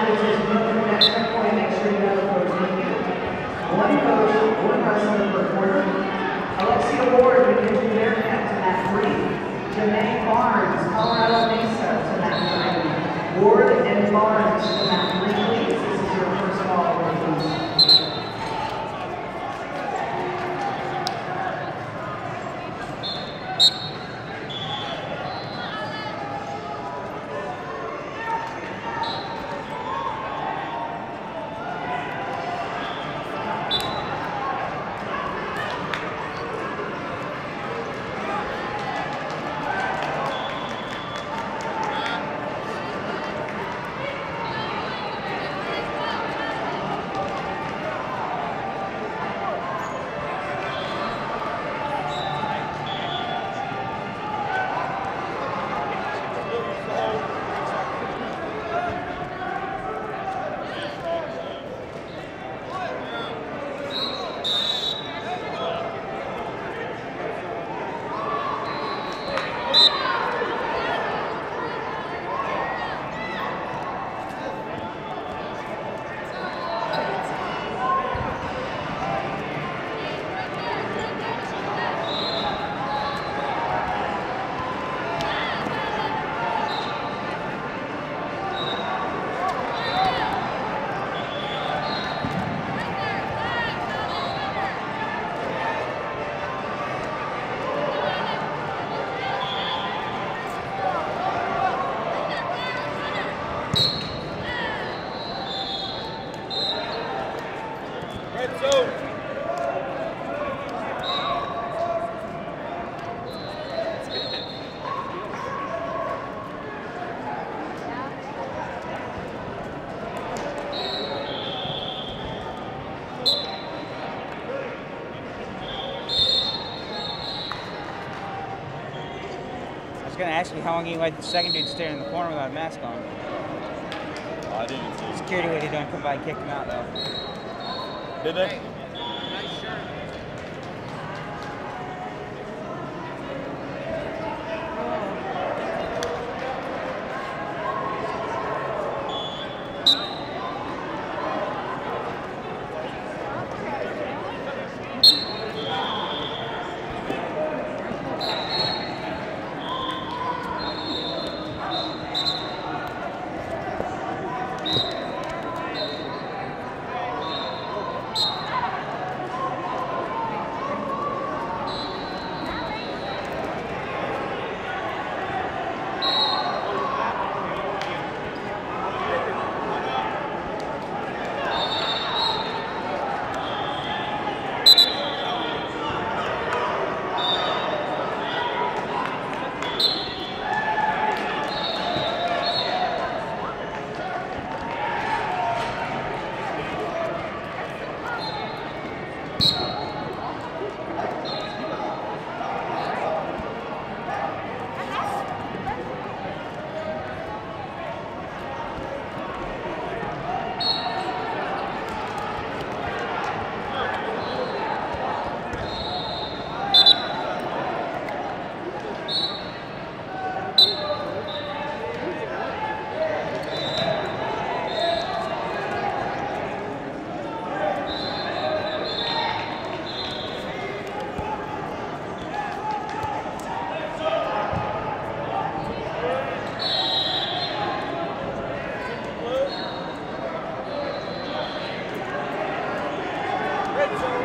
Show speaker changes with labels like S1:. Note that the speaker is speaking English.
S1: athletes as you go through that checkpoint, make sure you have a coach with you. One coach, one wrestler per quarter. Alexia Ward, New Hampshire Bearcats to mat 3. Janae Barnes, Colorado Mesa to mat 9. Ward and Barnes to mat 3, please. This is your first call, please.
S2: I was going to ask you how long you let the second dude stare in the corner without a mask on.
S3: Oh, I didn't see.
S2: Security lady don't come by and kick him out, though.
S3: Did they?
S4: Hey, nice shirt.
S3: Red zone.